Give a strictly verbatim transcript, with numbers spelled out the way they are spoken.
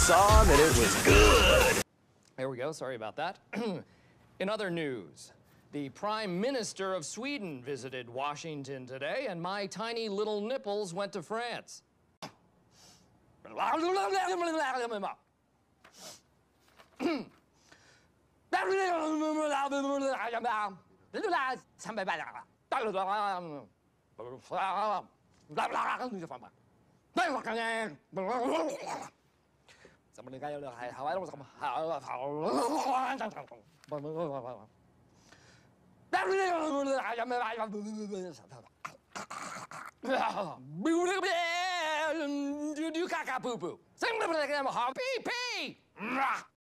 saw that it was good. There we go. Sorry about that. In other news, the Prime Minister of Sweden visited Washington today, and my tiny little nipples went to France. Do caca poo poo. Pee pee.